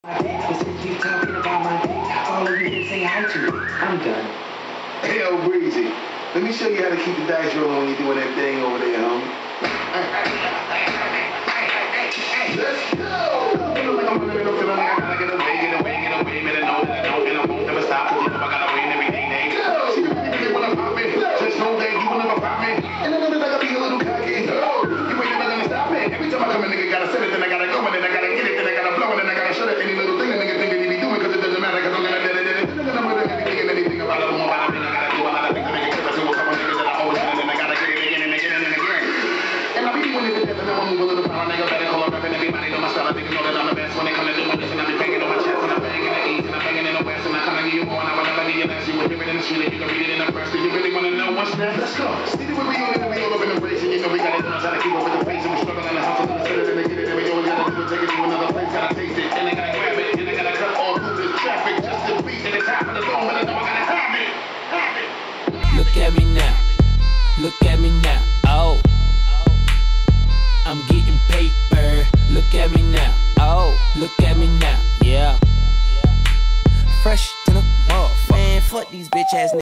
Specifically talking about my dick. All of you can say hi to it. I'm done. Hey, yo, Breezy. Let me show you how to keep the dice rolling when you're doing that thing over there, homie. Let's go! Like I'm running up to them, I gotta get away, man. I know that I don't, and I won't never stop. Cause you know I gotta win every day, See, you really wanna pop me. Just know that you will never pop me. And I know that I gotta be a little cocky. Oh, you ain't never gonna stop me. Every time I come, a nigga gotta set it, then I gotta go, and then I gotta get it, then I gotta blow, and then I gotta shut it. Any little thing a nigga think that he be doing, cause it doesn't matter, cause I'm gonna anything about it, about it, I gotta do a lot of things to make it, cause I do a couple niggas that I always and then I gotta get it again and again and again. And I be doing it to death, and I won't move a little power, nigga, better call up, and everybody know my style, I think you know that I'm the best when it comes to doing this, and I be banging on my chest, and I'm banging in the east, and I'm banging in the west, and I kinda give you more, and I wanna give you less, you will hear it in the street, and you can read it in the press, do you really wanna know what's next? Let's go. See the way we on it, and we all up in the race, and you know we gotta know how to keep up with the pace, and we struggle in the house, and we set it, and they get it, and we always gotta do it, take it to another place, gotta taste it, and they gotta grab it, and they gotta cut all through this traffic, just to beat, and it's half of the phone, and I know I gotta have it. Look at me now, look at me now, oh, I'm getting paper. Look at me now, oh, look at me now, yeah. Fresh to the motherfucker. Man, fuck these bitch ass niggas.